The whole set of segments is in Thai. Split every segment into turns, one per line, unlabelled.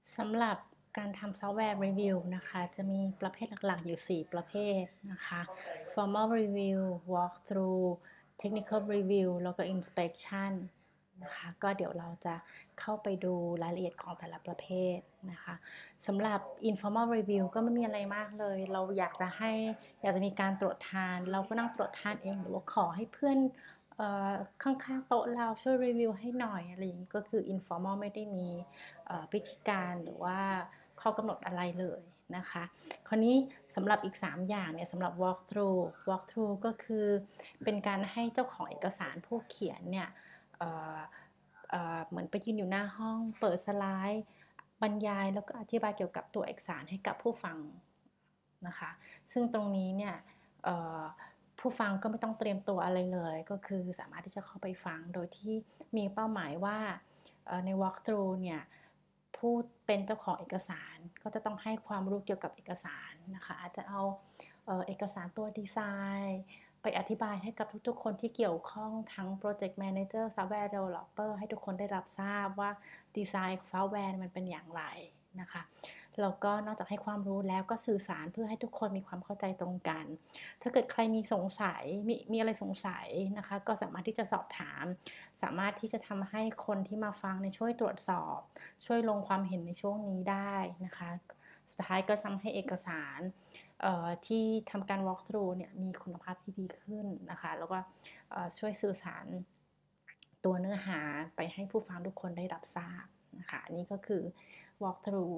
สำหรับการทำซอฟต์แวร์รีวิวนะคะจะมีประเภทหลักๆอยู่4ประเภทนะคะ formal review walkthrough technical review แล้วก็ inspection นะคะก็เดี๋ยวเราจะเข้าไปดูรายละเอียดของแต่ละประเภทนะคะสำหรับ informal review ก็ไม่มีอะไรมากเลยเราอยากจะมีการตรวจทานเราก็นั่งตรวจทานเองหรือว่าขอให้เพื่อนข้างๆโต๊ะเราช่วยรีวิวให้หน่อยอะไรอย่างนี้ก็คือ informal ไม่ได้มีพิธีการหรือว่าข้อกำหนดอะไรเลยนะคะคราวนี้สำหรับอีก3อย่างเนี่ยสำหรับ walkthrough ก็คือเป็นการให้เจ้าของเอกสารผู้เขียนเนี่ยเหมือนไปยืนอยู่หน้าห้องเปิดสไลด์บรรยายแล้วก็อธิบายเกี่ยวกับตัวเอกสารให้กับผู้ฟังนะคะซึ่งตรงนี้เนี่ยผู้ฟังก็ไม่ต้องเตรียมตัวอะไรเลยก็คือสามารถที่จะเข้าไปฟังโดยที่มีเป้าหมายว่าใน walkthrough เนี่ยผู้เป็นเจ้าของเอกสารก็จะต้องให้ความรู้เกี่ยวกับเอกสารนะคะอาจจะเอาเอกสารตัวดีไซน์ไปอธิบายให้กับทุกๆคนที่เกี่ยวข้องทั้ง Project Manager Software Developer ให้ทุกคนได้รับทราบว่าดีไซน์ซอฟต์แวร์มันเป็นอย่างไรนะคะแล้วก็นอกจากให้ความรู้แล้วก็สื่อสารเพื่อให้ทุกคนมีความเข้าใจตรงกันถ้าเกิดใครมีสงสัยมีอะไรสงสัยนะคะก็สามารถที่จะสอบถามสามารถที่จะทำให้คนที่มาฟังในช่วยตรวจสอบช่วยลงความเห็นในช่วงนี้ได้นะคะสุดท้ายก็ทำให้เอกสารที่ทำการ walk through เนี่ยมีคุณภาพที่ดีขึ้นนะคะแล้วก็ช่วยสื่อสารตัวเนื้อหาไปให้ผู้ฟังทุกคนได้รับทราบนะคะนี่ก็คือ walk through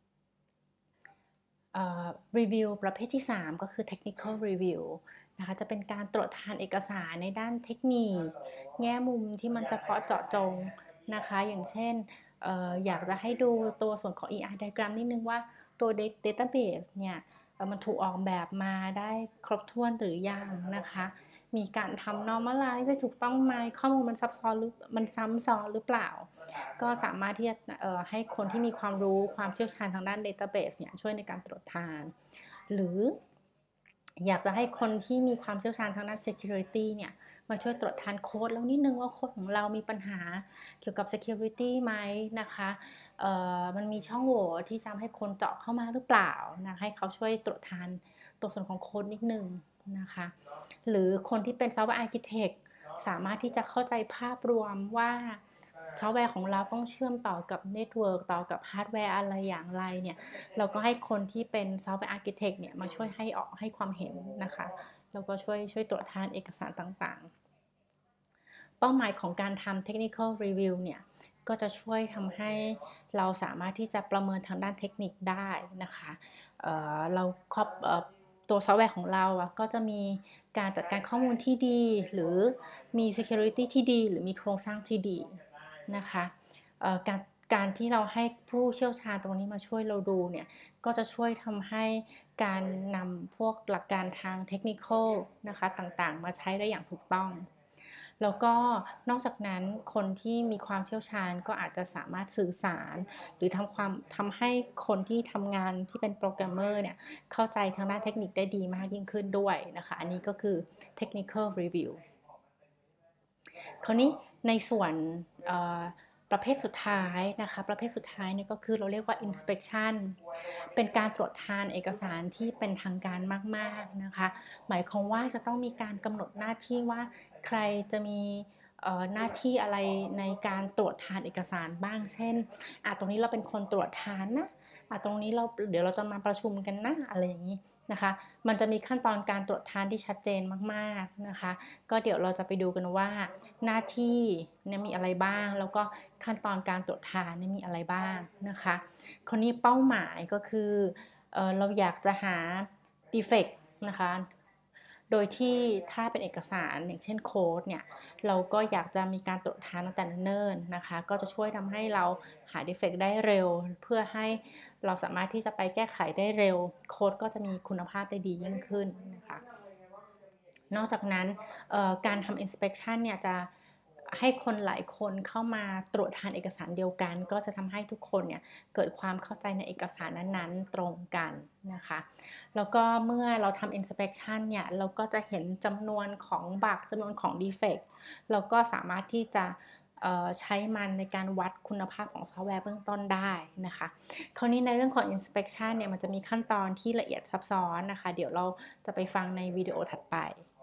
รีวิวประเภทที่3ก็คือ technical review นะคะจะเป็นการตรวจทานเอกสารในด้านเทคนิคแง่มุมที่มันเฉพาะเจาะจงนะคะอย่างเช่นอยากจะให้ดูตัวส่วนของ ER diagram นิดนึงว่าตัว database เนี่ยมันถูกออกแบบมาได้ครบถ้วนหรือยังนะคะมีการทำ normalize ได้ถูกต้องไหมข้อมูลมันซับซ้อนหรือมันซ้ำซ้อนหรือเปล่าก็สามารถที่จะให้คนที่มีความรู้ความเชี่ยวชาญทางด้าน database เนี่ยช่วยในการตรวจทานหรืออยากจะให้คนที่มีความเชี่ยวชาญทางด้าน security เนี่ยมาช่วยตรวจทานโค้ดแล้วนิดนึงว่าโค้ดของเรามีปัญหาเกี่ยวกับ security ไหมนะคะมันมีช่องโหว่ที่ทำให้คนเจาะเข้ามาหรือเปล่านะให้เขาช่วยตรวจทานตัวส่วนของโค้ดนิดนึงนะคะหรือคนที่เป็น software architect สามารถที่จะเข้าใจภาพรวมว่าซอฟต์แวร์ของเราต้องเชื่อมต่อกับเน็ตเวิร์กต่อกับฮาร์ดแวร์อะไรอย่างไรเนี่ยเราก็ให้คนที่เป็นซอฟต์แวร์อาร์คิเทคเนี่ยมาช่วยให้ความเห็นนะคะแล้วก็ช่วยตรวจทานเอกสารต่างๆเป้าหมายของการทำ technical review เนี่ยก็จะช่วยทำให้เราสามารถที่จะประเมินทางด้านเทคนิคได้นะคะเราตัวซอฟต์แวร์ของเราก็จะมีการจัดการข้อมูลที่ดีหรือมี security ที่ดีหรือมีโครงสร้างที่ดีนะคะการที่เราให้ผู้เชี่ยวชาญตรงนี้มาช่วยเราดูเนี่ยก็จะช่วยทำให้การนำพวกหลักการทางเทคนิคนะคะต่างๆมาใช้ได้อย่างถูกต้องแล้วก็นอกจากนั้นคนที่มีความเชี่ยวชาญก็อาจจะสามารถสื่อสารหรือทำให้คนที่ทำงานที่เป็นโปรแกรมเมอร์เนี่ยเข้าใจทางด้านเทคนิคได้ดีมากยิ่งขึ้นด้วยนะคะอันนี้ก็คือ technical review คราวนี้ในส่วนประเภทสุดท้ายนะคะประเภทสุดท้ายเนี่ยก็คือเราเรียกว่า inspection เป็นการตรวจทานเอกสารที่เป็นทางการมากๆนะคะหมายความว่าจะต้องมีการกำหนดหน้าที่ว่าใครจะมีหน้าที่อะไรในการตรวจทานเอกสารบ้างเช่นตรงนี้เราเป็นคนตรวจทานนะตรงนี้เดี๋ยวเราจะมาประชุมกันนะอะไรอย่างนี้นะคะมันจะมีขั้นตอนการตรวจทานที่ชัดเจนมากๆนะคะก็เดี๋ยวเราจะไปดูกันว่าหน้าที่เนี่ยมีอะไรบ้างแล้วก็ขั้นตอนการตรวจทานเนี่ยมีอะไรบ้างนะคะคนนี้เป้าหมายก็คือเราอยากจะหา defect นะคะโดยที่ถ้าเป็นเอกสารอย่างเช่นโค้ดเนี่ยเราก็อยากจะมีการตรวจทานตั้งแต่เนิ่นนะคะก็จะช่วยทำให้เราหา defect ได้เร็วเพื่อให้เราสามารถที่จะไปแก้ไขได้เร็วโค้ดก็จะมีคุณภาพได้ดียิ่งขึ้นนะคะนอกจากนั้นการทำ inspection เนี่ยจะให้คนหลายคนเข้ามาตรวจทานเอกสารเดียวกันก็จะทำให้ทุกคนเนี่ยเกิดความเข้าใจในเอกสารนั้นๆตรงกันนะคะแล้วก็เมื่อเราทำ inspection เนี่ยเราก็จะเห็นจำนวนของบั๊กจำนวนของ defect เราก็สามารถที่จะใช้มันในการวัดคุณภาพของซอฟต์แวร์เบื้องต้นได้นะคะคราวนี้ในเรื่องของ inspection เนี่ยมันจะมีขั้นตอนที่ละเอียดซับซ้อนนะคะเดี๋ยวเราจะไปฟังในวิดีโอถัดไป